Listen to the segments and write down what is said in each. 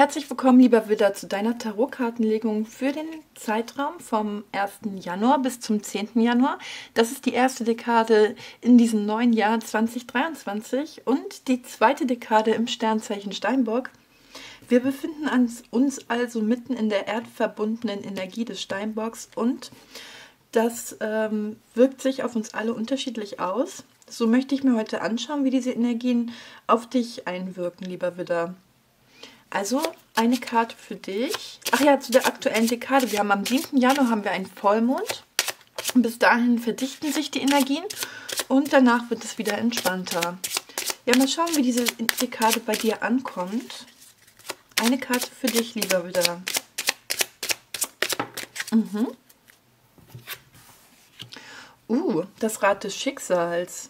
Herzlich willkommen, lieber Widder, zu deiner Tarotkartenlegung für den Zeitraum vom 1. Januar bis zum 10. Januar. Das ist die erste Dekade in diesem neuen Jahr 2023 und die zweite Dekade im Sternzeichen Steinbock. Wir befinden uns also mitten in der erdverbundenen Energie des Steinbocks und das wirkt sich auf uns alle unterschiedlich aus. So möchte ich mir heute anschauen, wie diese Energien auf dich einwirken, lieber Widder. Also eine Karte für dich. Ach ja, zu der aktuellen Dekade. Wir haben am 7. Januar haben wir einen Vollmond. Bis dahin verdichten sich die Energien und danach wird es wieder entspannter. Ja, mal schauen, wie diese Dekade bei dir ankommt. Eine Karte für dich, lieber Widder. Das Rad des Schicksals.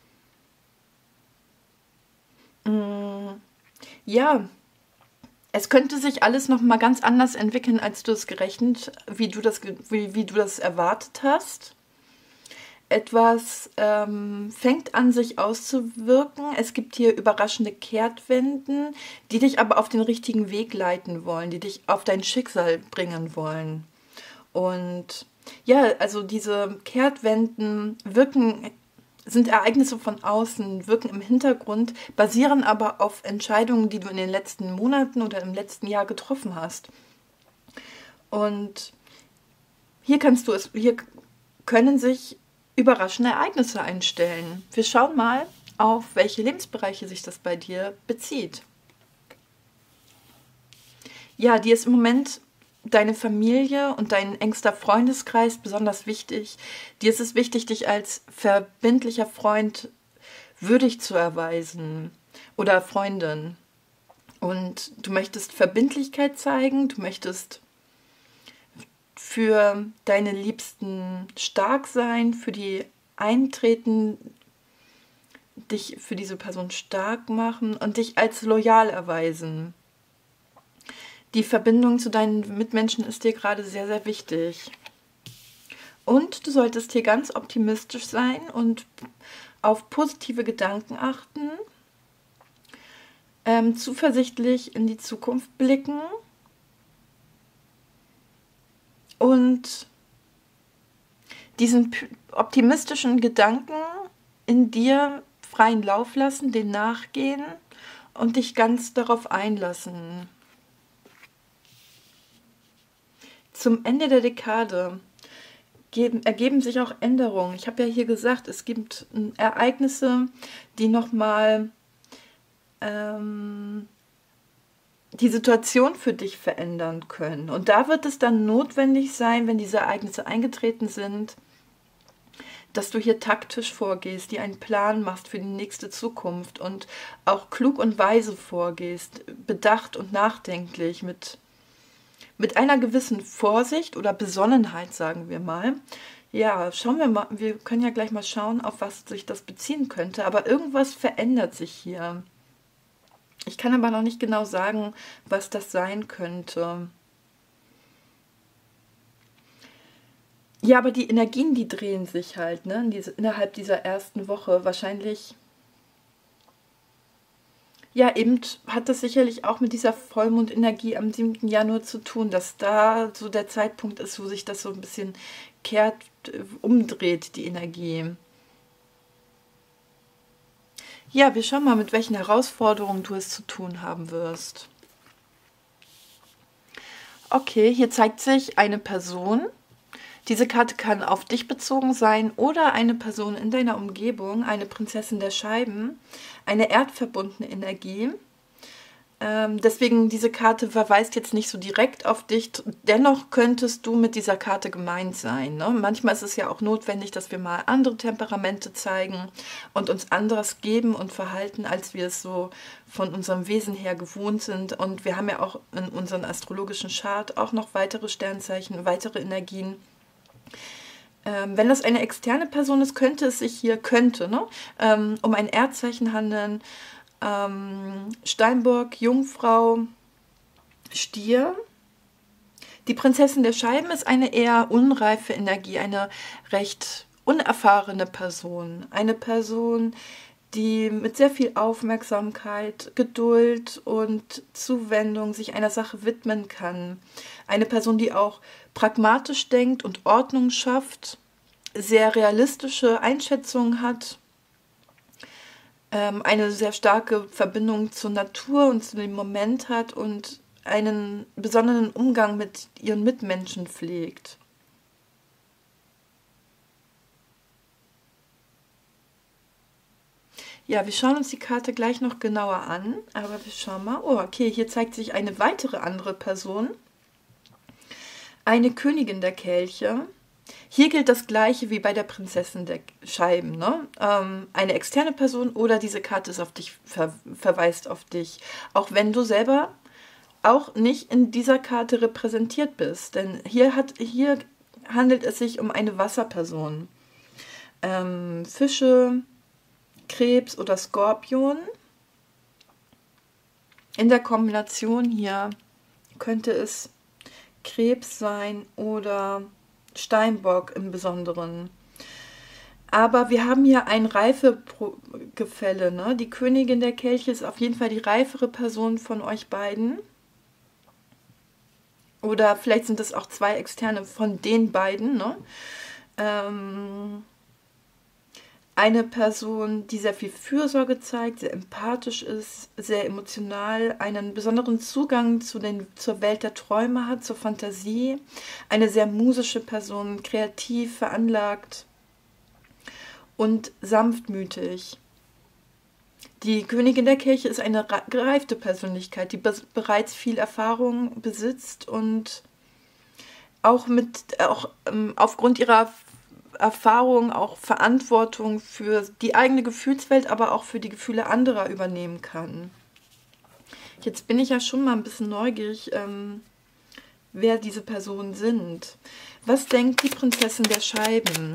Ja, es könnte sich alles noch mal ganz anders entwickeln, als du es gerechnet, wie du das erwartet hast. Etwas fängt an, sich auszuwirken. Es gibt hier überraschende Kehrtwenden, die dich aber auf den richtigen Weg leiten wollen, die dich auf dein Schicksal bringen wollen. Und ja, also diese Kehrtwenden sind Ereignisse von außen, wirken im Hintergrund, basieren aber auf Entscheidungen, die du in den letzten Monaten oder im letzten Jahr getroffen hast. Und hier können sich überraschende Ereignisse einstellen. Wir schauen mal, auf welche Lebensbereiche sich das bei dir bezieht. Ja, dir ist im Moment deine Familie und dein engster Freundeskreis besonders wichtig. Dir ist es wichtig, dich als verbindlicher Freund würdig zu erweisen oder Freundin. Und du möchtest Verbindlichkeit zeigen, du möchtest für deine Liebsten stark sein, für die eintreten, dich für diese Person stark machen und dich als loyal erweisen. Die Verbindung zu deinen Mitmenschen ist dir gerade sehr, sehr wichtig. Und du solltest hier ganz optimistisch sein und auf positive Gedanken achten, zuversichtlich in die Zukunft blicken und diesen optimistischen Gedanken in dir freien Lauf lassen, den nachgehen und dich ganz darauf einlassen. Zum Ende der Dekade ergeben sich auch Änderungen. Ich habe ja hier gesagt, es gibt Ereignisse, die nochmal die Situation für dich verändern können. Und da wird es dann notwendig sein, wenn diese Ereignisse eingetreten sind, dass du hier taktisch vorgehst, dir einen Plan machst für die nächste Zukunft und auch klug und weise vorgehst, bedacht und nachdenklich, mit einer gewissen Vorsicht oder Besonnenheit, sagen wir mal. Ja, schauen wir mal, wir können ja gleich mal schauen, auf was sich das beziehen könnte, aber irgendwas verändert sich hier. Ich kann aber noch nicht genau sagen, was das sein könnte. Ja, aber die Energien, die drehen sich halt, ne, innerhalb dieser ersten Woche. Wahrscheinlich, ja, eben hat das sicherlich auch mit dieser Vollmondenergie am 7. Januar zu tun, dass da so der Zeitpunkt ist, wo sich das so ein bisschen umdreht, die Energie. Ja, wir schauen mal, mit welchen Herausforderungen du es zu tun haben wirst. Okay, hier zeigt sich eine Person. Diese Karte kann auf dich bezogen sein oder eine Person in deiner Umgebung, eine Prinzessin der Scheiben, eine erdverbundene Energie. Deswegen, diese Karte verweist jetzt nicht so direkt auf dich. Dennoch könntest du mit dieser Karte gemeint sein, ne? Manchmal ist es ja auch notwendig, dass wir mal andere Temperamente zeigen und uns anderes geben und verhalten, als wir es so von unserem Wesen her gewohnt sind. Und wir haben ja auch in unserem astrologischen Chart auch noch weitere Sternzeichen, weitere Energien. Wenn das eine externe Person ist, könnte es sich hier, um ein Erdzeichen handeln. Steinbock, Jungfrau, Stier. Die Prinzessin der Scheiben ist eine eher unreife Energie, eine recht unerfahrene Person. Eine Person, die mit sehr viel Aufmerksamkeit, Geduld und Zuwendung sich einer Sache widmen kann. Eine Person, die auch pragmatisch denkt und Ordnung schafft, sehr realistische Einschätzungen hat, eine sehr starke Verbindung zur Natur und zu dem Moment hat und einen besonderen Umgang mit ihren Mitmenschen pflegt. Ja, wir schauen uns die Karte gleich noch genauer an, aber wir schauen mal. Oh, okay, hier zeigt sich eine weitere andere Person. Eine Königin der Kelche. Hier gilt das Gleiche wie bei der Prinzessin der Scheiben. Ne? Eine externe Person oder diese Karte ist auf dich, verweist auf dich. Auch wenn du selber auch nicht in dieser Karte repräsentiert bist. Denn hier handelt es sich um eine Wasserperson. Fische, Krebs oder Skorpion. In der Kombination hier könnte es Krebs sein oder Steinbock im Besonderen. Aber wir haben hier ein Reifegefälle. Ne? Die Königin der Kelche ist auf jeden Fall die reifere Person von euch beiden. Oder vielleicht sind es auch zwei externe von den beiden. Ne? Eine Person, die sehr viel Fürsorge zeigt, sehr empathisch ist, sehr emotional, einen besonderen Zugang zur Welt der Träume hat, zur Fantasie. Eine sehr musische Person, kreativ, veranlagt und sanftmütig. Die Königin der Kelche ist eine gereifte Persönlichkeit, die bereits viel Erfahrung besitzt und auch aufgrund ihrer Erfahrung auch Verantwortung für die eigene Gefühlswelt, aber auch für die Gefühle anderer übernehmen kann. Jetzt bin ich ja schon mal ein bisschen neugierig, wer diese Personen sind. Was denkt die Prinzessin der Scheiben?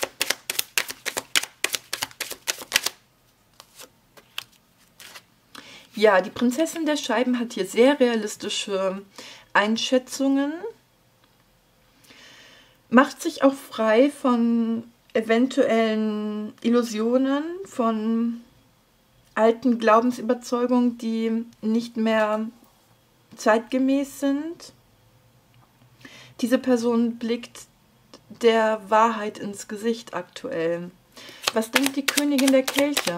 Ja, die Prinzessin der Scheiben hat hier sehr realistische Einschätzungen, macht sich auch frei von eventuellen Illusionen, von alten Glaubensüberzeugungen, die nicht mehr zeitgemäß sind. Diese Person blickt der Wahrheit ins Gesicht aktuell. Was denkt die Königin der Kelche?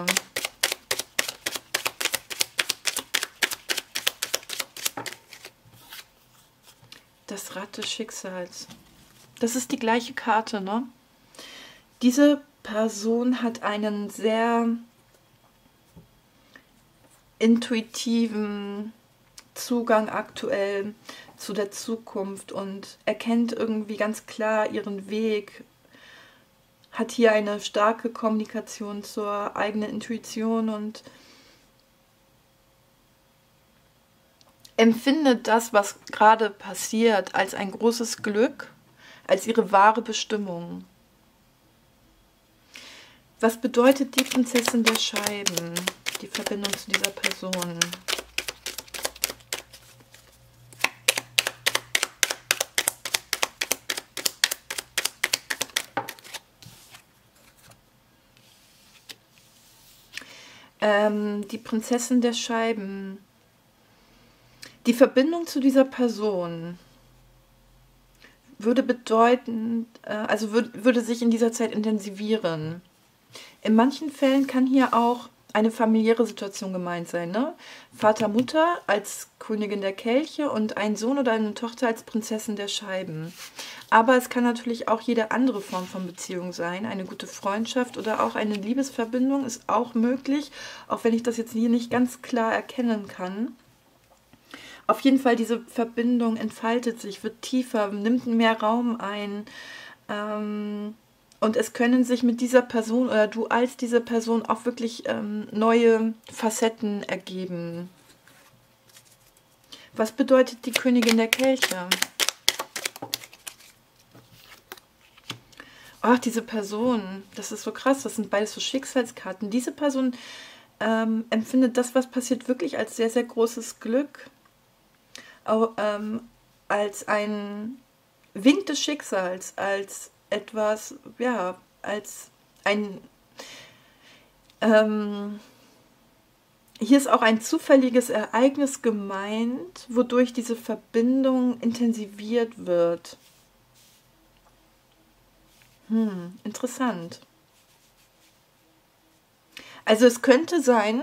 Das Rad des Schicksals. Das ist die gleiche Karte, ne? Diese Person hat einen sehr intuitiven Zugang aktuell zu der Zukunft und erkennt irgendwie ganz klar ihren Weg, hat hier eine starke Kommunikation zur eigenen Intuition und empfindet das, was gerade passiert, als ein großes Glück, als ihre wahre Bestimmung. Was bedeutet die Prinzessin der Scheiben, die Verbindung zu dieser Person? Die Prinzessin der Scheiben. Die Verbindung zu dieser Person würde bedeuten, also würde sich in dieser Zeit intensivieren. In manchen Fällen kann hier auch eine familiäre Situation gemeint sein, ne? Vater, Mutter als Königin der Kelche und ein Sohn oder eine Tochter als Prinzessin der Scheiben. Aber es kann natürlich auch jede andere Form von Beziehung sein. Eine gute Freundschaft oder auch eine Liebesverbindung ist auch möglich, auch wenn ich das jetzt hier nicht ganz klar erkennen kann. Auf jeden Fall, diese Verbindung entfaltet sich, wird tiefer, nimmt mehr Raum ein. Und es können sich mit dieser Person oder du als diese Person auch wirklich neue Facetten ergeben. Was bedeutet die Königin der Kelche? Ach, diese Person, das ist so krass, das sind beides so Schicksalskarten. Diese Person empfindet das, was passiert, wirklich als sehr, sehr großes Glück. Als ein Wink des Schicksals, als etwas, ja, als ein Ähm, Hier ist auch ein zufälliges Ereignis gemeint, wodurch diese Verbindung intensiviert wird. Interessant. Also es könnte sein,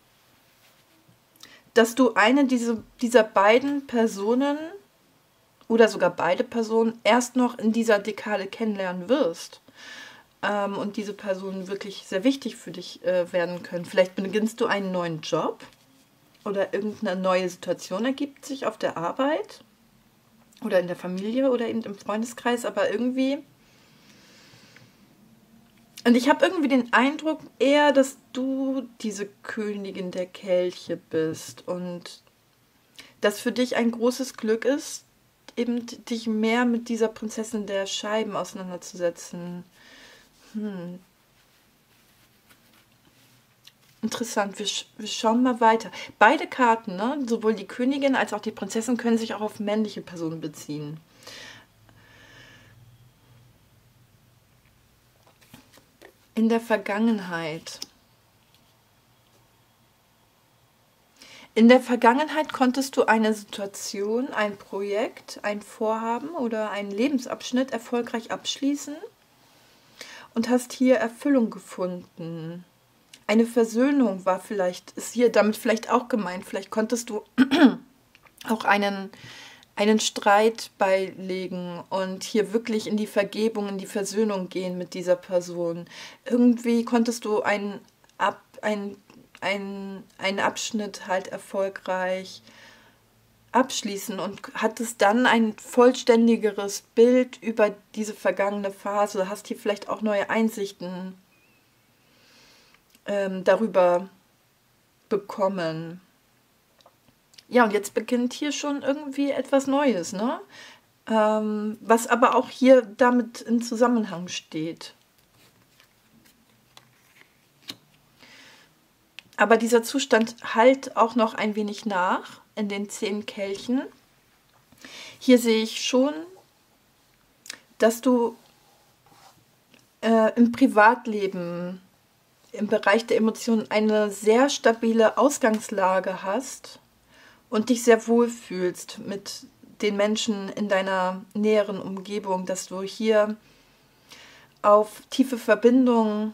dass du eine dieser beiden Personen oder sogar beide Personen erst noch in dieser Dekade kennenlernen wirst. Und diese Personen wirklich sehr wichtig für dich werden können. Vielleicht beginnst du einen neuen Job oder irgendeine neue Situation ergibt sich auf der Arbeit oder in der Familie oder eben im Freundeskreis, aber irgendwie. Und ich habe irgendwie den Eindruck eher, dass du diese Königin der Kelche bist und das für dich ein großes Glück ist, eben dich mehr mit dieser Prinzessin der Scheiben auseinanderzusetzen. Interessant, wir schauen mal weiter. Beide Karten, ne, sowohl die Königin als auch die Prinzessin, können sich auch auf männliche Personen beziehen. In der Vergangenheit. In der Vergangenheit konntest du eine Situation, ein Projekt, ein Vorhaben oder einen Lebensabschnitt erfolgreich abschließen und hast hier Erfüllung gefunden. Eine Versöhnung ist hier damit vielleicht auch gemeint. Vielleicht konntest du auch einen Streit beilegen und hier wirklich in die Vergebung, in die Versöhnung gehen mit dieser Person. Irgendwie konntest du einen Abschnitt halt erfolgreich abschließen und hattest dann ein vollständigeres Bild über diese vergangene Phase, hast hier vielleicht auch neue Einsichten darüber bekommen. Ja, und jetzt beginnt hier schon irgendwie etwas Neues, ne? Was aber auch hier damit in Zusammenhang steht. Aber dieser Zustand hallt auch noch ein wenig nach in den 10 Kelchen. Hier sehe ich schon, dass du im Privatleben, im Bereich der Emotionen eine sehr stabile Ausgangslage hast und dich sehr wohl fühlst mit den Menschen in deiner näheren Umgebung, dass du hier auf tiefe Verbindungen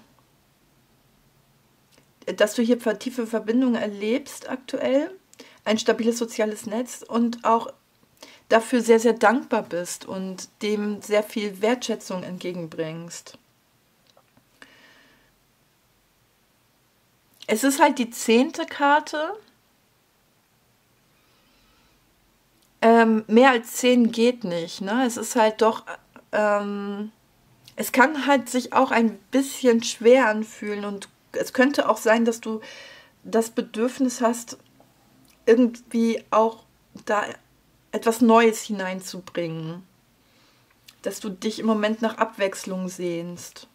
erlebst aktuell, ein stabiles soziales Netz und auch dafür sehr, sehr dankbar bist und dem sehr viel Wertschätzung entgegenbringst. Es ist halt die 10. Karte. Mehr als 10 geht nicht, ne? Es ist halt doch, es kann halt sich auch ein bisschen schwer anfühlen und es könnte auch sein, dass du das Bedürfnis hast, irgendwie auch da etwas Neues hineinzubringen. Dass du dich im Moment nach Abwechslung sehnst.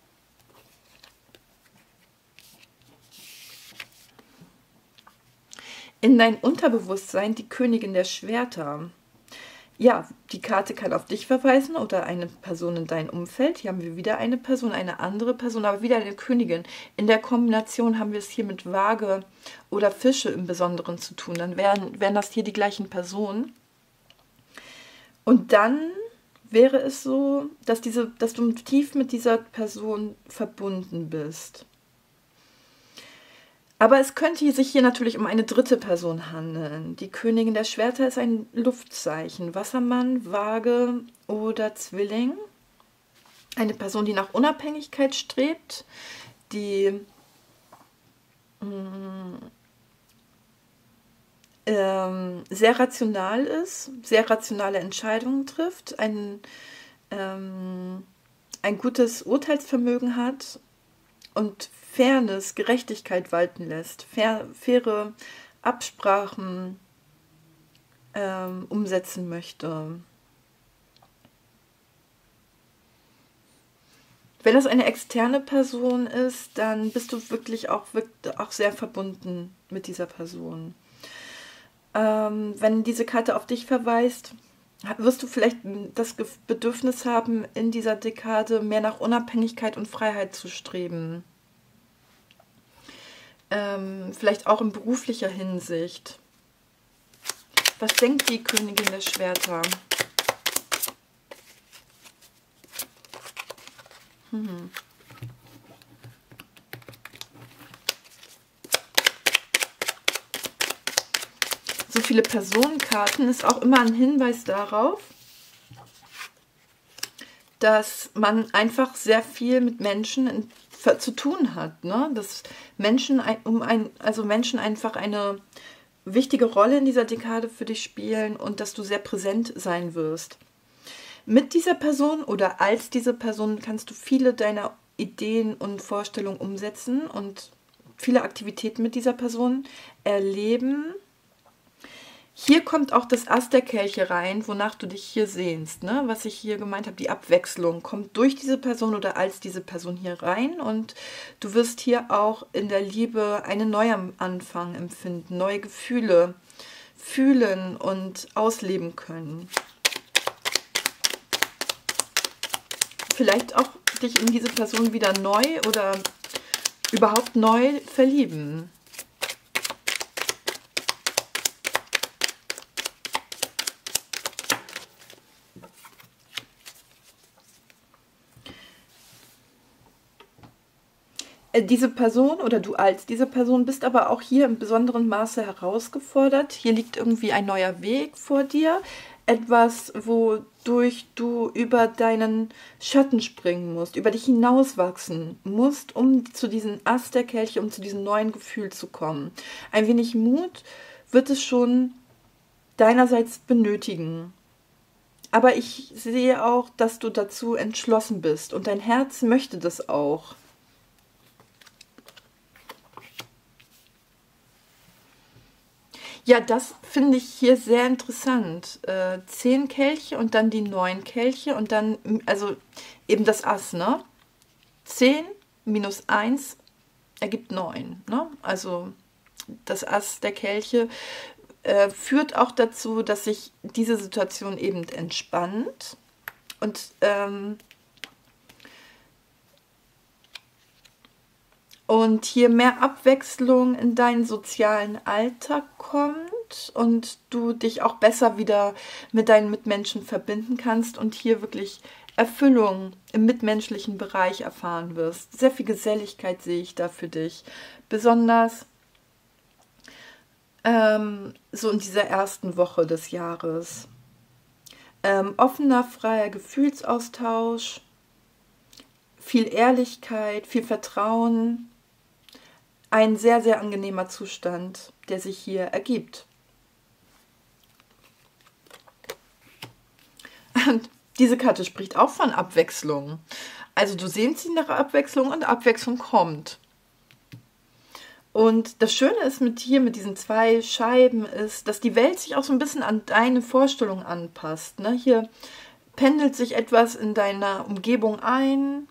In dein Unterbewusstsein die Königin der Schwerter. Ja, die Karte kann auf dich verweisen oder eine Person in deinem Umfeld. Hier haben wir wieder eine Person, eine andere Person, aber wieder eine Königin. In der Kombination haben wir es hier mit Waage oder Fische im Besonderen zu tun. Dann wären das hier die gleichen Personen. Und dann wäre es so, dass du tief mit dieser Person verbunden bist. Aber es könnte sich hier natürlich um eine dritte Person handeln. Die Königin der Schwerter ist ein Luftzeichen. Wassermann, Waage oder Zwilling. Eine Person, die nach Unabhängigkeit strebt, die sehr rational ist, sehr rationale Entscheidungen trifft, ein gutes Urteilsvermögen hat und Fairness, Gerechtigkeit walten lässt, faire Absprachen umsetzen möchte. Wenn das eine externe Person ist, dann bist du wirklich auch sehr verbunden mit dieser Person. Wenn diese Karte auf dich verweist, wirst du vielleicht das Bedürfnis haben, in dieser Dekade mehr nach Unabhängigkeit und Freiheit zu streben. vielleicht auch in beruflicher Hinsicht. Was denkt die Königin der Schwerter? So viele Personenkarten ist auch immer ein Hinweis darauf, dass man einfach sehr viel mit Menschen zu tun hat, ne? Dass Menschen, Menschen einfach eine wichtige Rolle in dieser Dekade für dich spielen und dass du sehr präsent sein wirst. Mit dieser Person oder als diese Person kannst du viele deiner Ideen und Vorstellungen umsetzen und viele Aktivitäten mit dieser Person erleben. Hier kommt auch das Ass der Kelche rein, wonach du dich hier sehnst, ne? Was ich hier gemeint habe, die Abwechslung kommt durch diese Person oder als diese Person hier rein und du wirst hier auch in der Liebe einen Neuanfang empfinden, neue Gefühle fühlen und ausleben können. Vielleicht auch dich in diese Person wieder neu oder überhaupt neu verlieben. Diese Person oder du als diese Person bist aber auch hier im besonderen Maße herausgefordert. Hier liegt irgendwie ein neuer Weg vor dir. Etwas, wodurch du über deinen Schatten springen musst, über dich hinauswachsen musst, um zu diesem Ass der Kelche, um zu diesem neuen Gefühl zu kommen. Ein wenig Mut wird es schon deinerseits benötigen. Aber ich sehe auch, dass du dazu entschlossen bist und dein Herz möchte das auch. Ja, das finde ich hier sehr interessant. 10 Kelche und dann die 9 Kelche und dann, also eben das Ass, ne? 10 minus 1 ergibt 9, ne? Also das Ass der Kelche führt auch dazu, dass sich diese Situation eben entspannt und hier mehr Abwechslung in deinen sozialen Alltag kommt und du dich auch besser wieder mit deinen Mitmenschen verbinden kannst und hier wirklich Erfüllung im mitmenschlichen Bereich erfahren wirst. Sehr viel Geselligkeit sehe ich da für dich, besonders so in dieser ersten Woche des Jahres. Offener, freier Gefühlsaustausch, viel Ehrlichkeit, viel Vertrauen. Ein sehr, sehr angenehmer Zustand, der sich hier ergibt. Und diese Karte spricht auch von Abwechslung. Also du sehnst dich nach Abwechslung und Abwechslung kommt. Und das Schöne ist mit diesen 2 Scheiben ist, dass die Welt sich auch so ein bisschen an deine Vorstellung anpasst, ne? Hier pendelt sich etwas in deiner Umgebung ein.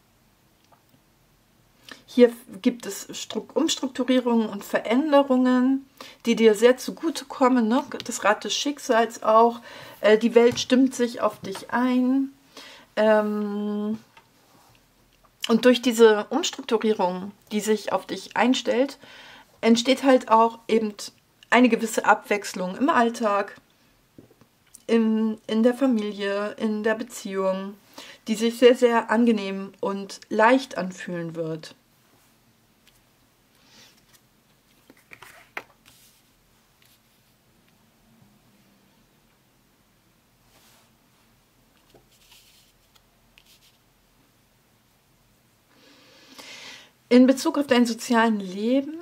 Hier gibt es Umstrukturierungen und Veränderungen, die dir sehr zugutekommen, ne? Das Rad des Schicksals auch. Die Welt stimmt sich auf dich ein. Und durch diese Umstrukturierung, die sich auf dich einstellt, entsteht halt auch eben eine gewisse Abwechslung im Alltag, in der Familie, in der Beziehung, die sich sehr, sehr angenehm und leicht anfühlen wird. In Bezug auf dein sozialen Leben,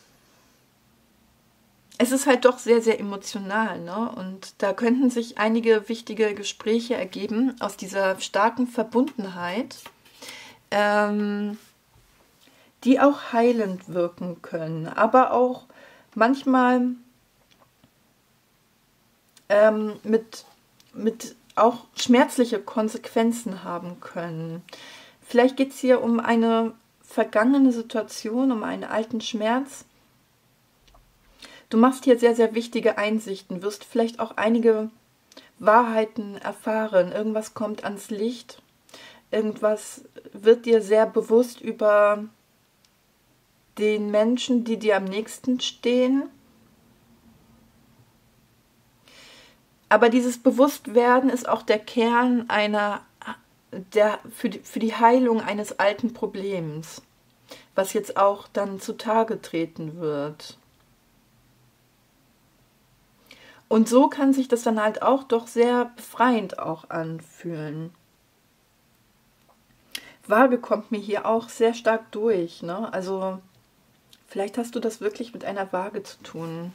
es ist halt doch sehr, sehr emotional, ne? Und da könnten sich einige wichtige Gespräche ergeben aus dieser starken Verbundenheit, die auch heilend wirken können, aber auch manchmal mit auch schmerzliche Konsequenzen haben können. Vielleicht geht es hier um eine vergangene Situation, um einen alten Schmerz. Du machst hier sehr, sehr wichtige Einsichten, wirst vielleicht auch einige Wahrheiten erfahren. Irgendwas kommt ans Licht, irgendwas wird dir sehr bewusst über den Menschen, die dir am nächsten stehen. Aber dieses Bewusstwerden ist auch der Kern für die Heilung eines alten Problems, was jetzt auch dann zutage treten wird. Und so kann sich das dann halt auch doch sehr befreiend auch anfühlen. Waage kommt mir hier auch sehr stark durch, ne? Also vielleicht hast du das wirklich mit einer Waage zu tun.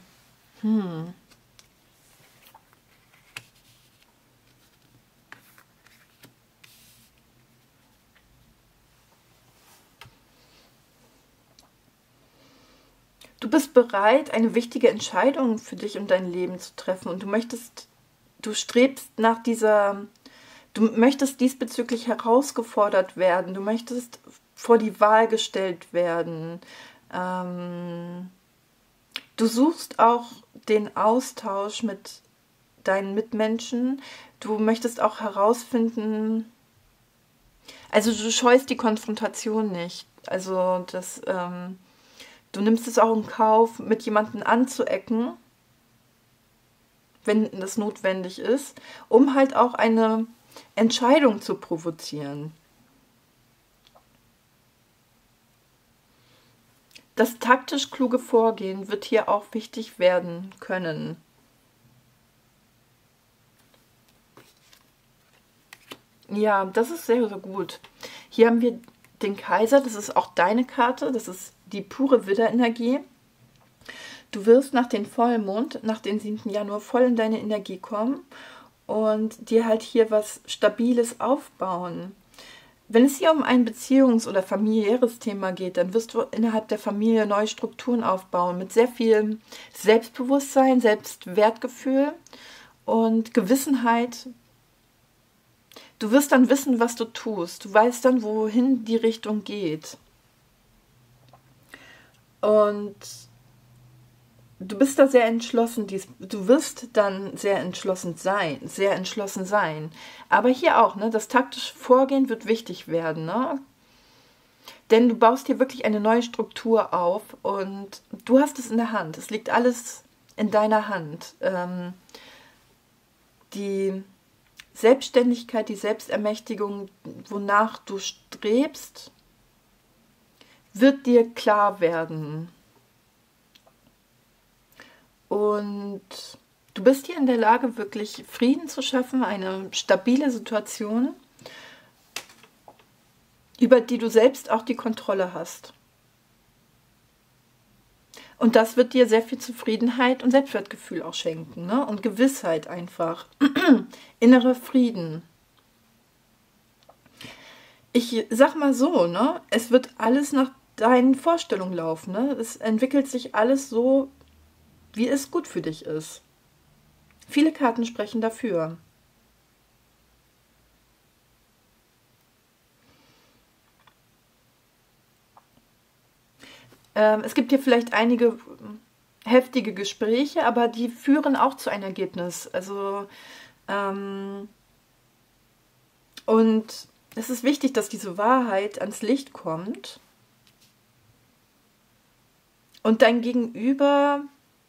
Du bist bereit, eine wichtige Entscheidung für dich und dein Leben zu treffen und du strebst nach du möchtest diesbezüglich herausgefordert werden, du möchtest vor die Wahl gestellt werden. Du suchst auch den Austausch mit deinen Mitmenschen, du möchtest auch herausfinden, also du scheust die Konfrontation nicht, also du nimmst es auch in Kauf, mit jemandem anzuecken, wenn das notwendig ist, um halt auch eine Entscheidung zu provozieren. Das taktisch kluge Vorgehen wird hier auch wichtig werden können. Ja, das ist sehr, sehr gut. Hier haben wir den Kaiser, das ist auch deine Karte, das ist die pure Widderenergie. Du wirst nach dem Vollmond, nach dem 7. Januar voll in deine Energie kommen und dir halt hier was Stabiles aufbauen. Wenn es hier um ein Beziehungs- oder familiäres Thema geht, dann wirst du innerhalb der Familie neue Strukturen aufbauen mit sehr viel Selbstbewusstsein, Selbstwertgefühl und Gewissenheit. Du wirst dann wissen, was du tust. Du weißt dann, wohin die Richtung geht. Und du bist da sehr entschlossen. Du wirst dann sehr entschlossen sein. Aber hier auch, ne, das taktische Vorgehen wird wichtig werden, ne? Denn du baust hier wirklich eine neue Struktur auf und du hast es in der Hand. Es liegt alles in deiner Hand. Die Selbstständigkeit, die Selbstermächtigung, wonach du strebst, wird dir klar werden. Und du bist hier in der Lage, wirklich Frieden zu schaffen, eine stabile Situation, über die du selbst auch die Kontrolle hast. Und das wird dir sehr viel Zufriedenheit und Selbstwertgefühl auch schenken, ne? Und Gewissheit einfach. Innerer Frieden. Ich sag mal so, ne? Es wird alles nach deinen Vorstellungen laufen, ne? Es entwickelt sich alles so, wie es gut für dich ist. Viele Karten sprechen dafür. Es gibt hier vielleicht einige heftige Gespräche, aber die führen auch zu einem Ergebnis. Also, und es ist wichtig, dass diese Wahrheit ans Licht kommt und dein Gegenüber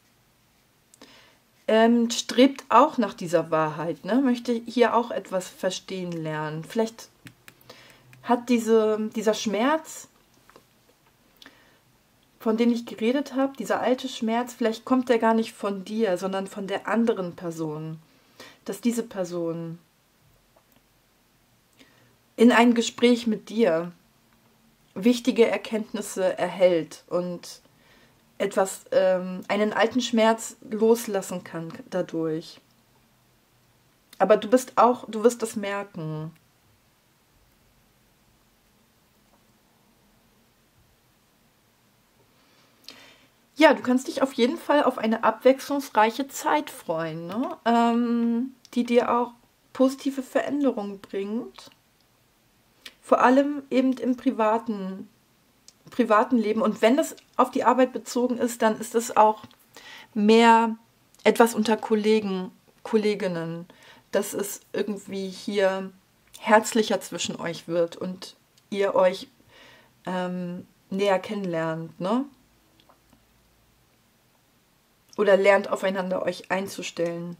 strebt auch nach dieser Wahrheit, ne? Möchte hier auch etwas verstehen lernen. Vielleicht hat dieser Schmerz, von dem ich geredet habe, dieser alte Schmerz, vielleicht kommt der gar nicht von dir, sondern von der anderen Person. Dass diese Person in ein Gespräch mit dir wichtige Erkenntnisse erhält und einen alten Schmerz loslassen kann dadurch. Aber du wirst das merken. Ja, du kannst dich auf jeden Fall auf eine abwechslungsreiche Zeit freuen, ne? Die dir auch positive Veränderungen bringt. Vor allem eben im privaten Leben. Und wenn das auf die Arbeit bezogen ist, dann ist es auch mehr etwas unter Kolleginnen, dass es irgendwie hier herzlicher zwischen euch wird und ihr euch näher kennenlernt, ne? Oder lernt aufeinander euch einzustellen.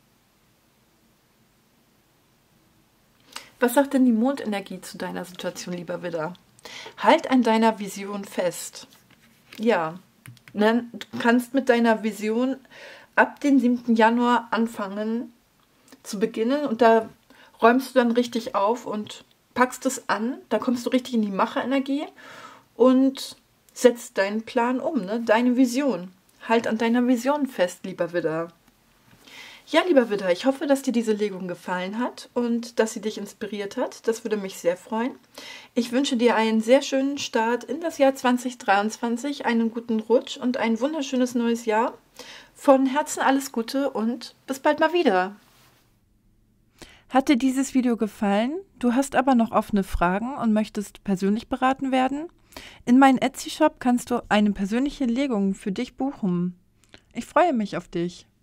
Was sagt denn die Mondenergie zu deiner Situation, lieber Widder? Halt an deiner Vision fest. Ja, ne? Du kannst mit deiner Vision ab dem 7. Januar anfangen zu beginnen und da räumst du dann richtig auf und packst es an. Da kommst du richtig in die Macherenergie und setzt deinen Plan um, ne? Deine Vision. Halt an deiner Vision fest, lieber Widder. Ja, lieber Widder, ich hoffe, dass dir diese Legung gefallen hat und dass sie dich inspiriert hat. Das würde mich sehr freuen. Ich wünsche dir einen sehr schönen Start in das Jahr 2023, einen guten Rutsch und ein wunderschönes neues Jahr. Von Herzen alles Gute und bis bald mal wieder. Hat dir dieses Video gefallen? Du hast aber noch offene Fragen und möchtest persönlich beraten werden? In meinem Etsy-Shop kannst du eine persönliche Legung für dich buchen. Ich freue mich auf dich.